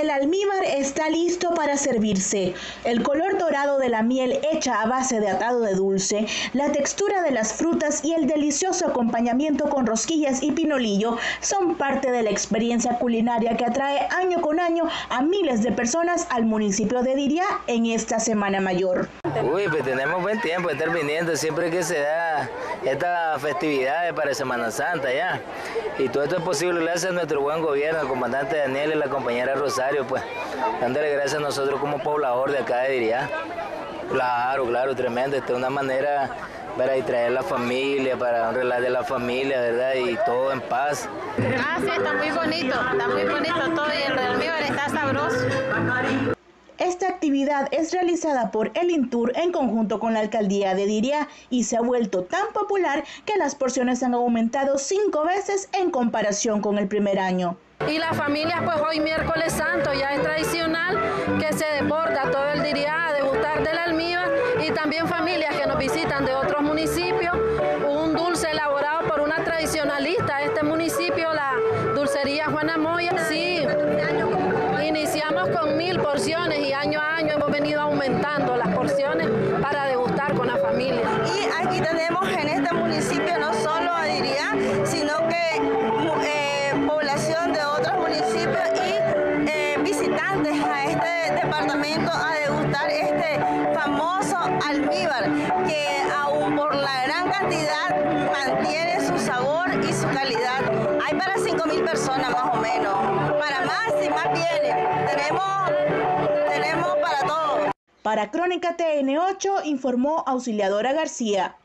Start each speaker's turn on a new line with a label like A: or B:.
A: El almíbar está listo para servirse. El color dorado de la miel hecha a base de atado de dulce, la textura de las frutas y el delicioso acompañamiento con rosquillas y pinolillo son parte de la experiencia culinaria que atrae año con año a miles de personas al municipio de Diriá en esta Semana Mayor.
B: Uy, pues tenemos buen tiempo de estar viniendo siempre que se da estas festividades para Semana Santa ya. Y todo esto es posible gracias a nuestro buen gobierno, el comandante Daniel y la compañera Rosario, pues dándole gracias a nosotros como poblador de acá de Diriá. Claro, tremendo. Esta es una manera para distraer a la familia, para relajar de la familia, ¿verdad? Y todo en paz.
C: Sí, está muy bonito todo y el almíbar está sabroso.
A: Esta actividad es realizada por el INTUR en conjunto con la alcaldía de Diriá y se ha vuelto tan popular que las porciones han aumentado 5 veces en comparación con el primer año.
D: Y las familias, pues hoy miércoles santo ya es tradicional que se deporta todo el Diriá a degustar del almíbar y también familias que nos visitan de otros municipios. Un dulce elaborado por una tradicionalista de este municipio, la dulcería Juana Moya. Sí, iniciamos con 1000 porciones y año a año hemos venido aumentando las porciones para degustar con la familia.
E: Y aquí tenemos en este municipio no solo a Diriá, sino que población de otros municipios y visitantes a este departamento a degustar este famoso almíbar que aún por la gran cantidad mantiene su sabor y su calidad. Hay para 5000 personas más o menos, para más y más vienen, tenemos para todos.
A: Para Crónica TN8 informó Auxiliadora García.